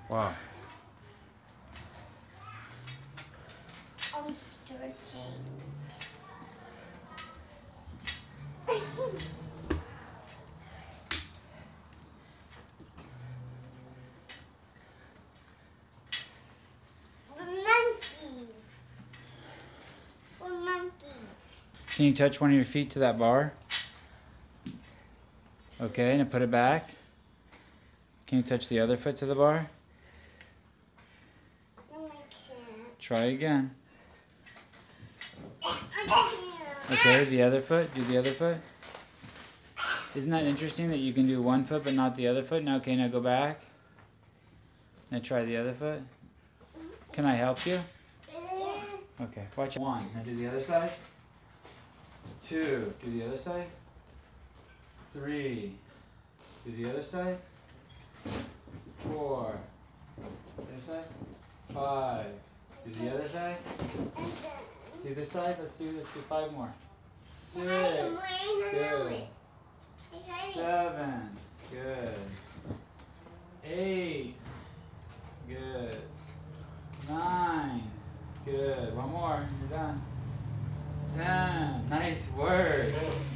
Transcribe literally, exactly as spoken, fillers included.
Wow. I'm stretching. Monkey. Monkey. Can you touch one of your feet to that bar? Okay, now put it back. Can you touch the other foot to the bar? No, I can't. Try again. I can't. Okay, the other foot. Do the other foot. Isn't that interesting that you can do one foot but not the other foot? Now, okay, now go back. Now try the other foot. Can I help you? Okay, watch. One. Now do the other side. Two. Do the other side. Three. Do the other side. Four. The other side. Five. Do the other side. Do this side. Let's do let's do five more. Six. Good. Seven. Good. Eight. Good. Nine. Good. One more. You're done. Ten. Nice work.